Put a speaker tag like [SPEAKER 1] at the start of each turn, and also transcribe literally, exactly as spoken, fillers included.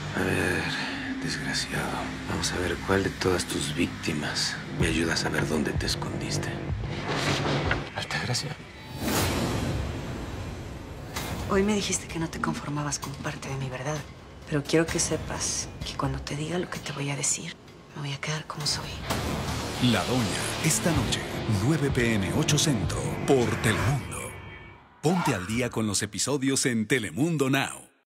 [SPEAKER 1] A ver, desgraciado. Vamos a ver cuál de todas tus víctimas me ayuda a saber dónde te escondiste. Altagracia.
[SPEAKER 2] Hoy me dijiste que no te conformabas con parte de mi verdad, pero quiero que sepas que cuando te diga lo que te voy a decir, me voy a quedar como soy.
[SPEAKER 3] La Doña, esta noche, nueve p m ocho Centro, por Telemundo. Ponte al día con los episodios en Telemundo Now.